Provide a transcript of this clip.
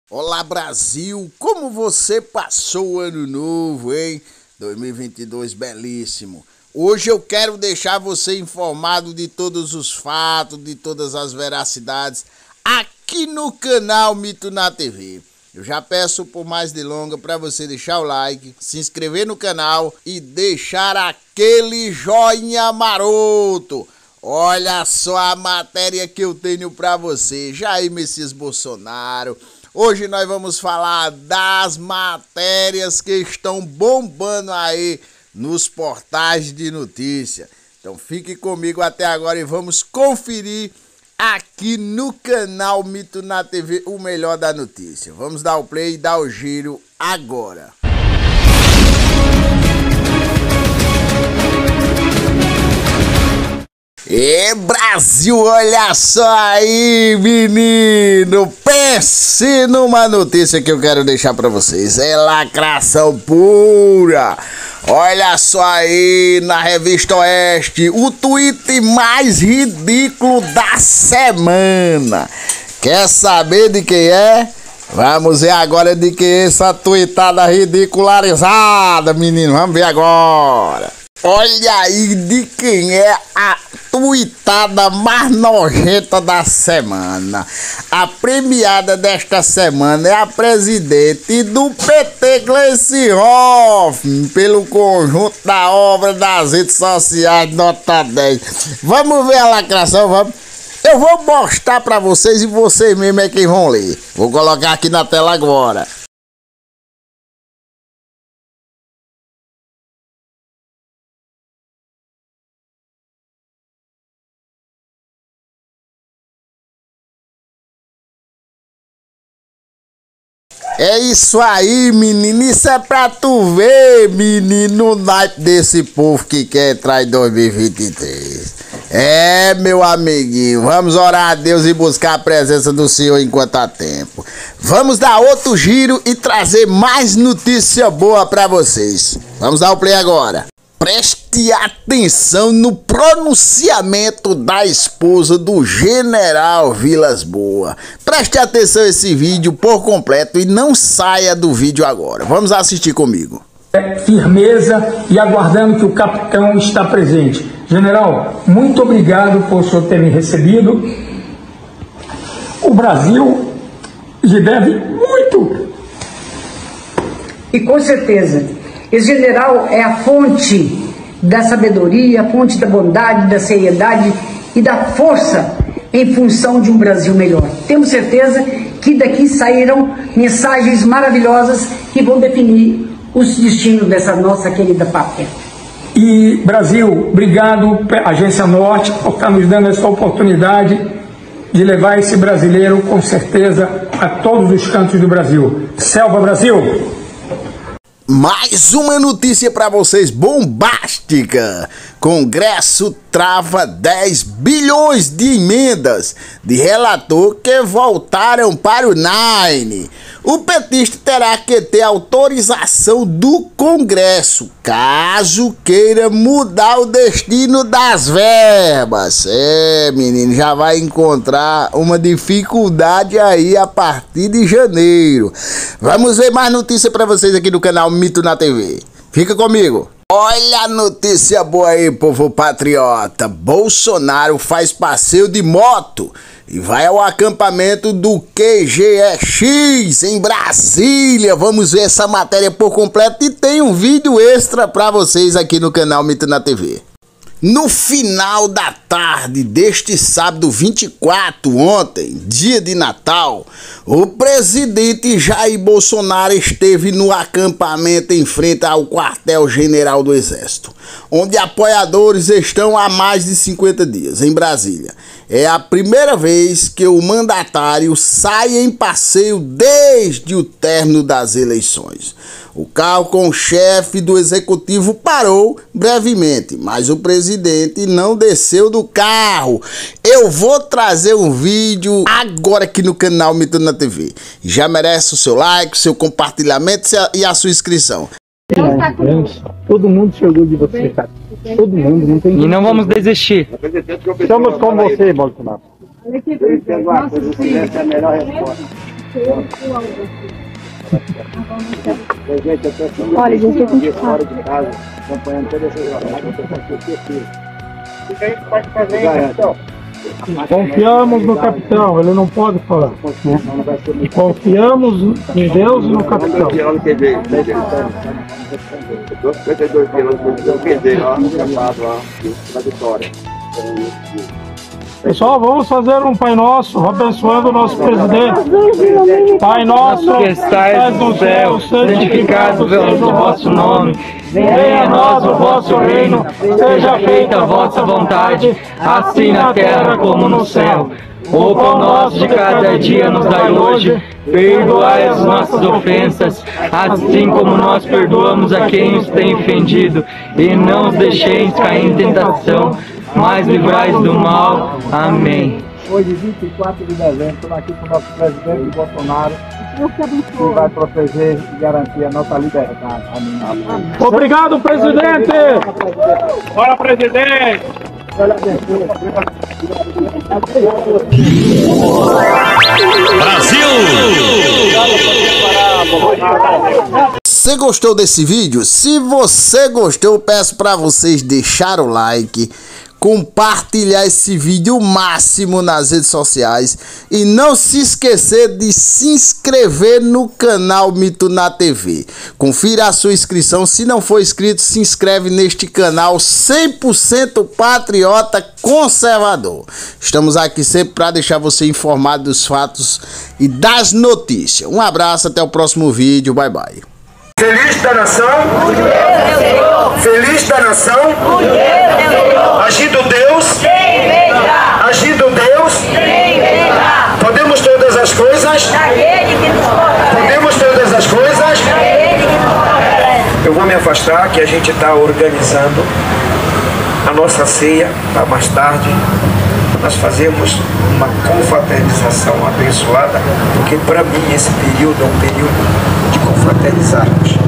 Olá Brasil, como você passou o ano novo, hein? 2022 belíssimo. Hoje eu quero deixar você informado de todos os fatos, de todas as veracidades aqui no canal Mito na TV. Eu já peço por mais delongas para você deixar o like, se inscrever no canal e deixar aquele joinha maroto. Olha só a matéria que eu tenho para você, Jair Messias Bolsonaro. Hoje nós vamos falar das matérias que estão bombando aí nos portais de notícia. Então fique comigo até agora e vamos conferir aqui no canal Mito na TV o melhor da notícia. Vamos dar o play e dar o giro agora. E Brasil, olha só aí, menino, pense numa notícia que eu quero deixar pra vocês, é lacração pura. Olha só aí na Revista Oeste, o tweet mais ridículo da semana. Quer saber de quem é? Vamos ver agora de quem é essa tweetada ridicularizada, menino, vamos ver agora. Olha aí de quem é a tweetada mais nojenta da semana. A premiada desta semana é a presidente do PT, Gleice Hoffmann, pelo conjunto da obra das redes sociais, nota 10. Vamos ver a lacração, vamos? Eu vou mostrar pra vocês e vocês mesmo é quem vão ler. Vou colocar aqui na tela agora. É isso aí, menino, isso é pra tu ver, menino, o naipe desse povo que quer entrar em 2023. É, meu amiguinho, vamos orar a Deus e buscar a presença do Senhor enquanto há tempo. Vamos dar outro giro e trazer mais notícia boa pra vocês. Vamos dar o play agora. Preste atenção no pronunciamento da esposa do general Vilas Boas. Preste atenção a esse vídeo por completo e não saia do vídeo agora. Vamos assistir comigo. Firmeza e aguardando que o capitão está presente. General, muito obrigado por o senhor ter me recebido. O Brasil lhe deve muito. E com certeza. Esse general é a fonte da sabedoria, a fonte da bondade, da seriedade e da força em função de um Brasil melhor. Temos certeza que daqui sairão mensagens maravilhosas que vão definir os destinos dessa nossa querida pátria. E Brasil, obrigado, Agência Norte, por estar nos dando essa oportunidade de levar esse brasileiro, com certeza, a todos os cantos do Brasil. Selva, Brasil! Mais uma notícia para vocês bombástica. Congresso trava 10 bilhões de emendas de relator que voltaram para o Nine. O petista terá que ter autorização do Congresso, caso queira mudar o destino das verbas. É, menino, já vai encontrar uma dificuldade aí a partir de janeiro. Vamos ver mais notícia para vocês aqui no canal Mito na TV. Fica comigo. Olha a notícia boa aí, povo patriota. Bolsonaro faz passeio de moto e vai ao acampamento do QGEX em Brasília. Vamos ver essa matéria por completo e tem um vídeo extra para vocês aqui no canal Mito na TV. No final da tarde deste sábado 24, ontem, dia de Natal, o presidente Jair Bolsonaro esteve no acampamento em frente ao quartel-general do Exército, onde apoiadores estão há mais de 50 dias, em Brasília. É a primeira vez que o mandatário sai em passeio desde o término das eleições. O carro com o chefe do executivo parou brevemente, mas o presidente não desceu do carro. Eu vou trazer um vídeo agora aqui no canal Mito na TV. Já merece o seu like, o seu compartilhamento e a sua inscrição. Todo mundo chegou de você, cara. Todo mundo, não tem. E não vamos desistir. Estamos com você, Bolsonaro. Olha aqui, nossa, Se a melhor resposta. Olha, gente, eu tenho fora de casa, acompanhando todas essas jornadas, o que a gente pode fazer, então? Confiamos no capitão, ele não pode falar. Confiamos em Deus e no capitão. Pessoal, vamos fazer um Pai Nosso, abençoando o nosso presidente. Pai Nosso, que estais no céu, santificado seja o vosso nome. Venha a nós o vosso reino, seja feita a vossa vontade, assim na terra como no céu. O pão nosso de cada dia nos dai hoje, perdoai as nossas ofensas, assim como nós perdoamos a quem nos tem ofendido, e não os deixeis cair em tentação, mas livrai do mal. Amém. Hoje, 24 de dezembro, estamos aqui com o nosso presidente Bolsonaro, que vai proteger e garantir a nossa liberdade. Amém. Obrigado, presidente! Bora, presidente! Brasil! Você gostou desse vídeo? Se você gostou, eu peço para vocês deixar o like, compartilhar esse vídeo o máximo nas redes sociais e não se esquecer de se inscrever no canal Mito na TV. Confira a sua inscrição, se não for inscrito, se inscreve neste canal 100% patriota conservador. Estamos aqui sempre para deixar você informado dos fatos e das notícias. Um abraço, até o próximo vídeo, bye bye. Feliz da nação, feliz da nação, agindo Deus, agindo Deus, podemos todas as coisas, podemos todas as coisas. Eu vou me afastar, que a gente está organizando a nossa ceia para mais tarde. Nós fazemos uma confraternização abençoada, porque para mim esse período é um período de confraternizarmos.